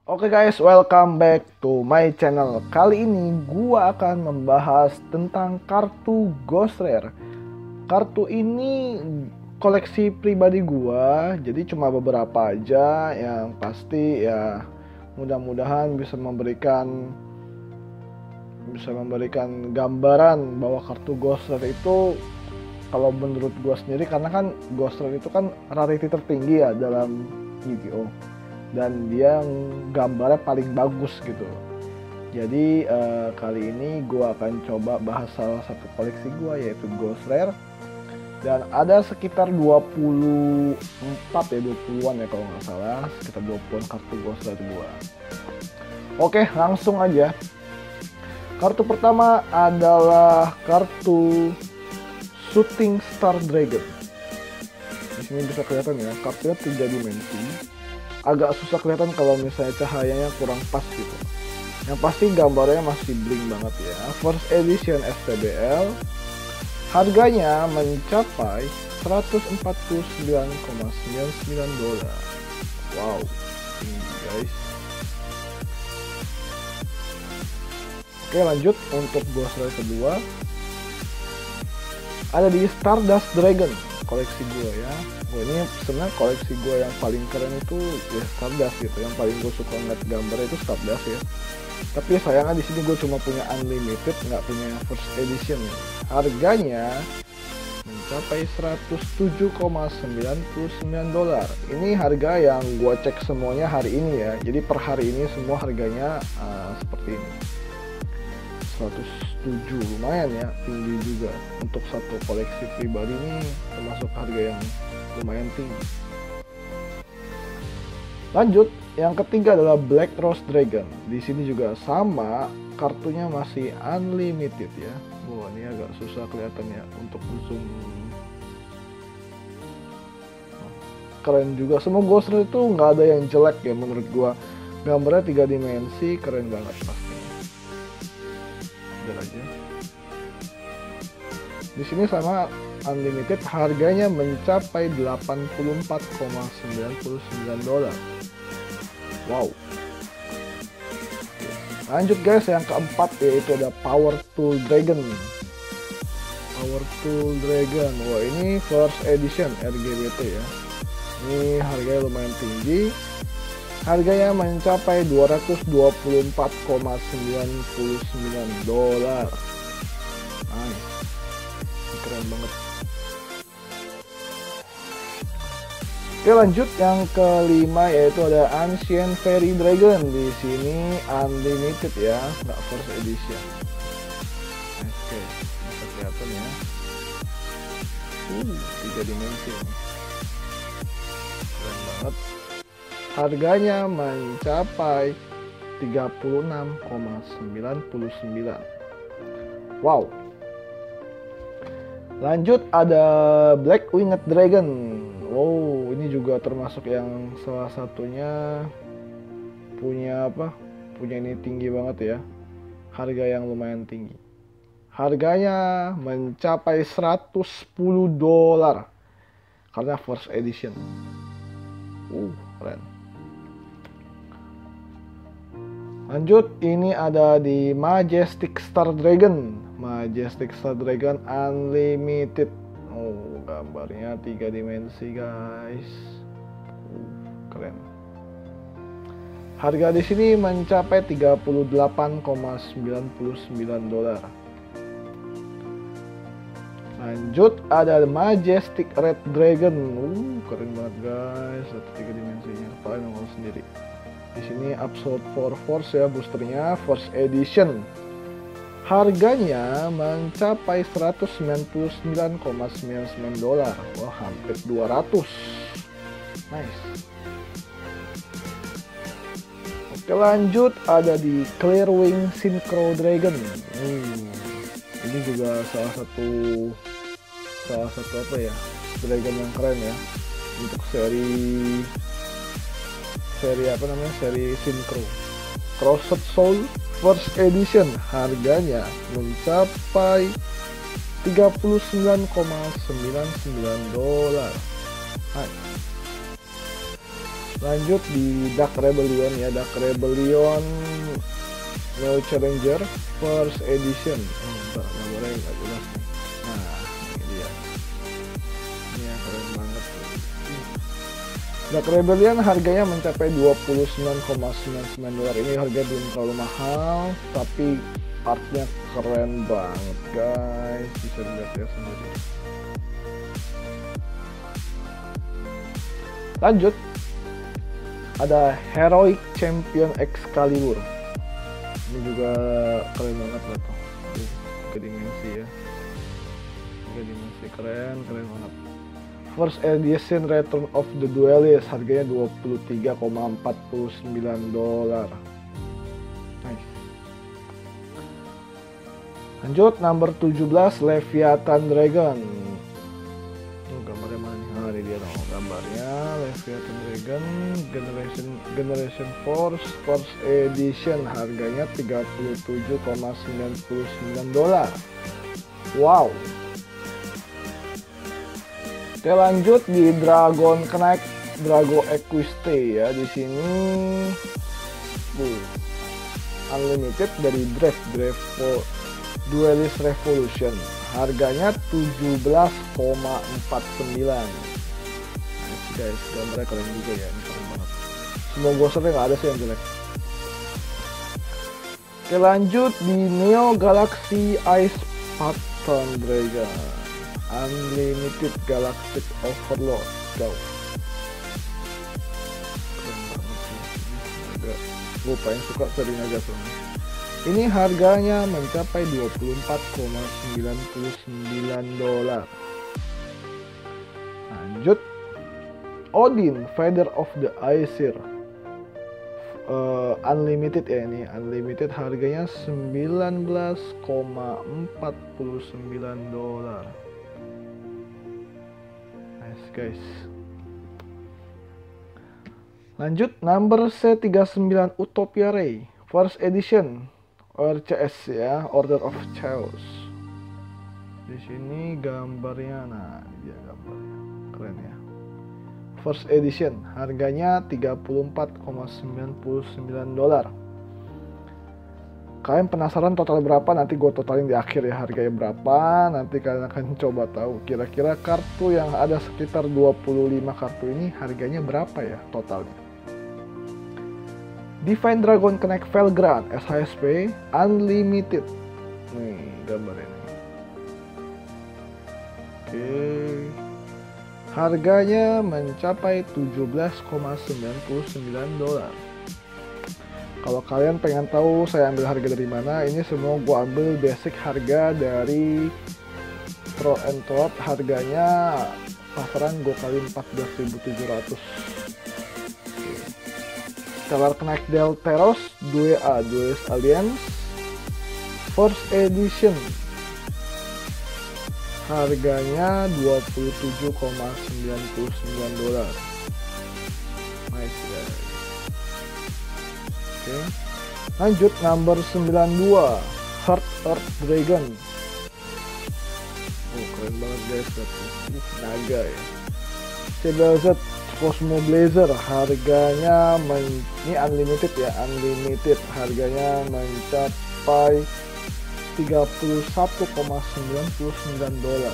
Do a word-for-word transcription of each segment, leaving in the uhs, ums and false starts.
Oke guys, welcome back to my channel. Kali ini gua akan membahas tentang kartu Ghost Rare. Kartu ini koleksi pribadi gua, jadi cuma beberapa aja. Yang pasti ya mudah-mudahan bisa memberikan bisa memberikan gambaran bahwa kartu Ghost Rare itu, kalau menurut gua sendiri, karena kan Ghost Rare itu kan rarity tertinggi ya dalam Yu-Gi-Oh, dan dia gambarnya paling bagus gitu. Jadi uh, kali ini gue akan coba bahas salah satu koleksi gue, yaitu Ghost Rare. Dan ada sekitar dua puluh empat ya, dua puluhan ya kalau nggak salah, sekitar dua puluhan kartu Ghost Rare gue. Oke, langsung aja. Kartu pertama adalah kartu Shooting Star Dragon. Di sini bisa kelihatan ya, kartunya tiga dimensi. Agak susah kelihatan kalau misalnya cahayanya kurang pas gitu. Yang pasti gambarnya masih bling banget ya. First edition S T B L. Harganya mencapai seratus empat puluh sembilan koma sembilan sembilan dolar. Wow, ini guys. Oke, lanjut untuk Ghost Rare kedua. Ada di Stardust Dragon, koleksi gue ya. Gue ini sebenarnya koleksi gue yang paling keren itu ya Stardust gitu. Yang paling gue suka ngeliat gambarnya itu Stardust ya. Tapi sayangnya di sini gue cuma punya unlimited, nggak punya first edition. Harganya mencapai seratus tujuh koma sembilan sembilan dolar. Ini harga yang gue cek semuanya hari ini ya. Jadi per hari ini semua harganya uh, seperti ini. seratus tujuh, lumayan ya, tinggi juga. Untuk satu koleksi pribadi ini termasuk harga yang lumayan tinggi. Lanjut, yang ketiga adalah Black Rose Dragon. Di sini juga sama, kartunya masih unlimited ya. Wah, ini agak susah kelihatan ya untuk zoom. Keren juga. Semua Ghost Rare itu nggak ada yang jelek ya menurut gua. Gambarnya tiga dimensi, keren banget pasti. Aja. Di sini sama unlimited, harganya mencapai delapan puluh empat koma sembilan sembilan dolar. Wow. Lanjut guys, yang keempat yaitu ada Power Tool Dragon. Power Tool Dragon. Wah, ini first edition R G B T ya. Ini harganya lumayan tinggi. Harganya mencapai dua ratus dua puluh empat koma sembilan sembilan dolar. Nice. Keren banget. Oke, lanjut yang kelima yaitu ada Ancient Fairy Dragon. Di sini unlimited ya, nggak first edition. Oke, bisa kelihatan ya. Uh, tiga dimensi. Keren banget. Harganya mencapai tiga puluh enam koma sembilan sembilan. Wow. Lanjut ada Black Winged Dragon. Wow, ini juga termasuk yang salah satunya punya apa? Punya ini tinggi banget ya. Harga yang lumayan tinggi. Harganya mencapai seratus sepuluh dolar. Karena first edition. Uh, keren. Lanjut, ini ada di Majestic Star Dragon. Majestic Star Dragon unlimited. Oh, gambarnya tiga dimensi guys. Uh, keren. Harga di sini mencapai tiga puluh delapan koma sembilan sembilan dolar. Lanjut, ada Majestic Red Dragon. Uh, keren banget guys. Satu tiga dimensinya. Kalian ngomong sendiri. Di sini Absolute Four Force ya, boosternya first edition. Harganya mencapai seratus sembilan puluh sembilan koma sembilan sembilan dolar. Wah, hampir dua ratus. Nice. Oke, lanjut ada di Clearwing Synchro Dragon. Hmm, ini juga salah satu salah satu apa ya, dragon yang keren ya untuk seri seri apa namanya seri Synchro. Crossed Soul first edition, harganya mencapai tiga puluh sembilan koma sembilan sembilan dolar. Hai. Lanjut di Dark Rebellion ya, Dark Rebellion Neo Challenger First Edition. Oh, enggak, enggak boleh, enggak jelas. Nah, ini dia. Ini ya, keren banget. Dark Rebellion harganya mencapai dua puluh sembilan koma sembilan sembilan dolar. Ini harga belum terlalu mahal, tapi artnya keren banget guys, bisa dilihat ya sendiri. Lanjut, ada Heroic Champion Excalibur. Ini juga keren banget lah tuh. Tiga dimensi ya, tiga dimensi, keren keren banget. First Edition Return of the Duelist, harganya dua puluh tiga koma empat sembilan dolar. Nice. Lanjut number tujuh belas, Leviathan Dragon. Oh, gambarnya mana nih? Nah, ini dia dong gambarnya. Leviathan Dragon Generation Generation Force First Edition, harganya tiga puluh tujuh koma sembilan sembilan dolar. Wow. Oke, lanjut di Dragon Knight Drago Equiste ya. Di sini uh, unlimited dari Draft Draft Duelist Revolution, harganya tujuh belas koma empat sembilan. Nice guys, gambarnya keren juga ya, ini keren banget. Semua ghosternya nggak ada sih yang jelek. Oke, lanjut di Neo Galaxy Ice Pattern Dragon Unlimited Galactic Overlord. Go. Keren banget sih. Agak lupa yang suka sering aja soalnya. Ini harganya mencapai dua puluh empat koma sembilan sembilan dolar. Lanjut, Odin Feather of the Aesir. Uh, unlimited ya, ini unlimited, harganya sembilan belas koma empat sembilan dolar. Guys, lanjut number C tiga puluh sembilan Utopia Ray First Edition O R C S ya, Order of Chaos. Di sini gambarnya, nah dia gambarnya keren ya. First Edition, harganya tiga puluh empat koma sembilan sembilan dolar. Kalian penasaran total berapa? Nanti gue totalin di akhir ya, harganya berapa. Nanti kalian akan coba tahu kira-kira kartu yang ada sekitar dua puluh lima kartu ini harganya berapa ya totalnya. Divine Dragon Connect Felgrand S H S P Unlimited. Nih gambarnya nih. Oke, harganya mencapai tujuh belas koma sembilan sembilan dolar. Kalau kalian pengen tahu saya ambil harga dari mana, ini semua gue ambil basic harga dari Pro and Top, harganya pasaran gue kali empat belas ribu tujuh ratus. Stellar Knight Delteros dua A Duelist Alliance First Edition, harganya dua puluh tujuh koma sembilan sembilan dolar. Nice guys. Oke. Lanjut number sembilan puluh dua Heart Earth Dragon. Oh, keren banget guys, ini naga ya. C B Z Cosmo Blazer, harganya men ini unlimited ya, unlimited, harganya mencapai tiga puluh satu koma sembilan sembilan dolar.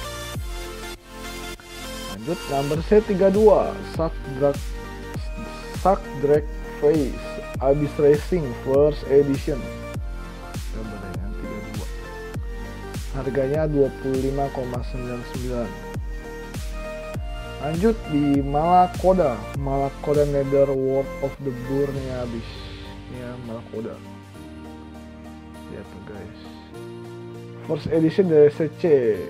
Lanjut number C tiga puluh dua Shark Drag Shark Drag Face Abyss Racing First Edition. Gambarnya tiga puluh dua. Harganya dua puluh lima koma sembilan sembilan. Lanjut di Malakoda, Malakoda Nether World of the Burning Abyss. Ya, Malakoda. Lihat tuh guys. First Edition dari C C.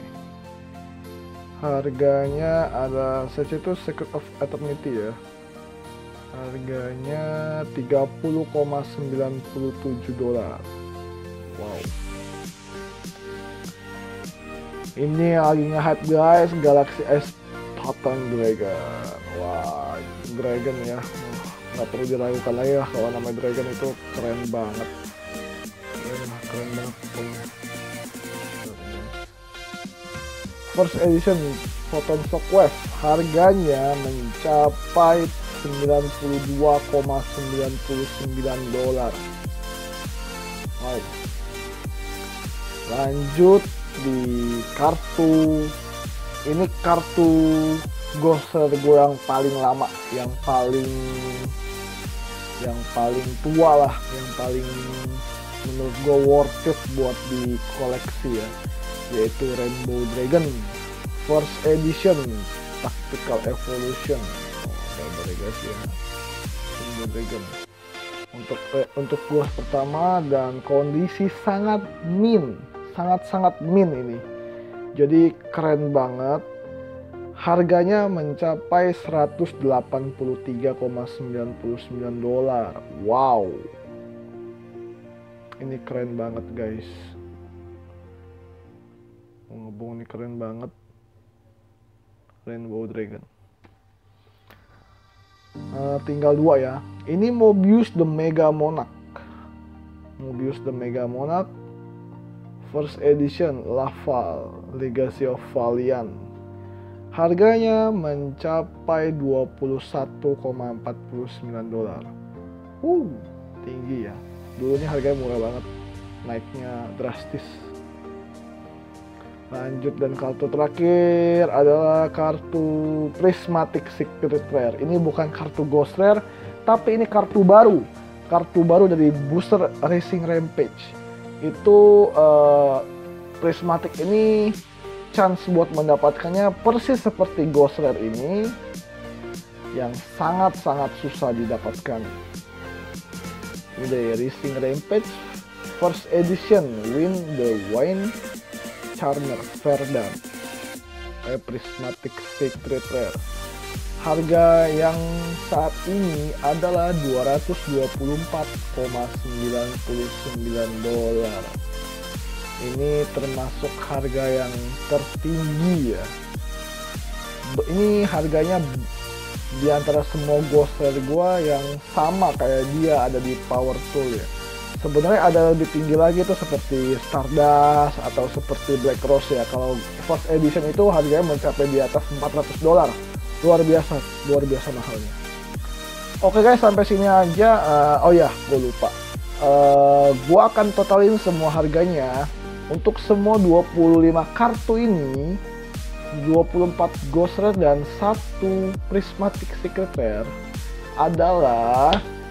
Harganya ada C C itu Secret of Eternity ya. Harganya tiga puluh koma sembilan tujuh dolar. Wow. Ini lagi nge-hype guys, Galaxy S Pattern Dragon. Wah, Dragon ya. Nggak perlu diragukan lagi lah, kalau nama Dragon itu keren banget. Keren, keren banget. First Edition Photon Shockwave, harganya mencapai sembilan puluh dua koma sembilan sembilan dolar. Wow. Lanjut di kartu, ini kartu Ghoster gue yang paling lama, yang paling yang paling tua lah, yang paling menurut gue worth it buat di koleksi ya, yaitu Rainbow Dragon First Edition Tactical Evolution. Oh, Legacy ya, Rainbow Dragon untuk eh, untuk gue pertama, dan kondisi sangat min, sangat-sangat min ini, jadi keren banget. Harganya mencapai seratus delapan puluh tiga koma sembilan sembilan dolar. Wow. Ini keren banget guys. Ngomong ini keren banget. Rainbow Dragon. Uh, tinggal dua ya. Ini Mobius the Mega Monarch. Mobius the Mega Monarch First Edition Laval Legacy of Valiant. Harganya mencapai dua puluh satu koma empat sembilan dolar. Uh, tinggi ya. Dulunya harganya murah banget, naiknya drastis. Lanjut, dan kartu terakhir adalah kartu Prismatic Secret Rare. Ini bukan kartu Ghost Rare, tapi ini kartu baru. Kartu baru dari Booster Racing Rampage. Itu uh, Prismatic ini chance buat mendapatkannya persis seperti Ghost Rare ini, yang sangat-sangat susah didapatkan. Ini dari Racing Rampage First Edition Win the Wine Charmer Verdant eh, Prismatic Secret Rare. Harga yang saat ini adalah dua ratus dua puluh empat koma sembilan sembilan dolar. Ini termasuk harga yang tertinggi ya. Ini harganya di antara semua Ghost Rare gua yang sama kayak dia ada di Power Tool ya. Sebenarnya ada lebih tinggi lagi tuh seperti Stardust atau seperti Black Rose ya. Kalau First Edition itu harganya mencapai di atas empat ratus dolar. Luar biasa, luar biasa mahalnya. Oke guys, sampai sini aja. Uh, oh ya, gue lupa. Uh, gua akan totalin semua harganya. Untuk semua dua puluh lima kartu ini, dua puluh empat Ghost Rare dan satu Prismatic Secret Rare adalah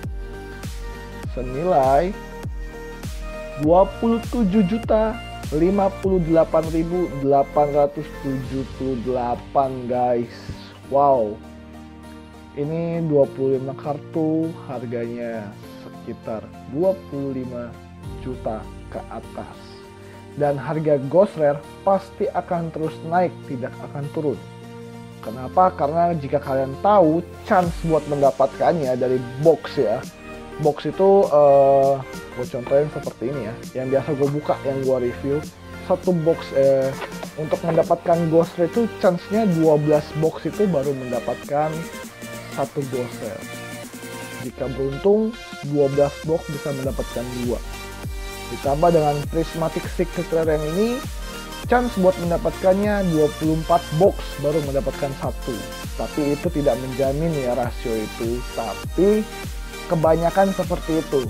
senilai dua puluh tujuh juta lima puluh delapan ribu delapan ratus tujuh puluh delapan guys. Wow. Ini dua puluh lima kartu, harganya sekitar dua puluh lima juta ke atas. Dan harga Ghost Rare pasti akan terus naik, tidak akan turun. Kenapa? Karena jika kalian tahu chance buat mendapatkannya dari box ya. Box itu uh, gue contohin seperti ini ya. Yang biasa gue buka, yang gue review. Satu box eh, untuk mendapatkan Ghost Rare itu chance-nya dua belas box itu baru mendapatkan satu Ghost Rare. Jika beruntung dua belas box bisa mendapatkan dua. Ditambah dengan Prismatic Secret Rare yang ini, chance buat mendapatkannya dua puluh empat box baru mendapatkan satu. Tapi itu tidak menjamin ya rasio itu, tapi kebanyakan seperti itu.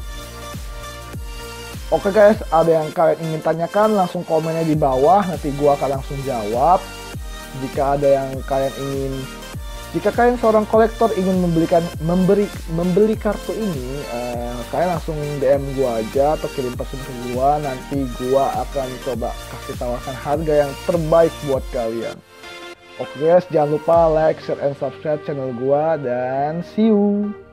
Oke guys, ada yang kalian ingin tanyakan langsung komennya di bawah, nanti gua akan langsung jawab. Jika ada yang kalian ingin Jika kalian seorang kolektor ingin membelikan memberi membeli kartu ini, eh, kalian langsung D M gua aja atau kirim pesan ke gua, nanti gua akan coba kasih tawarkan harga yang terbaik buat kalian. Oke guys, jangan lupa like, share, and subscribe channel gua, dan see you.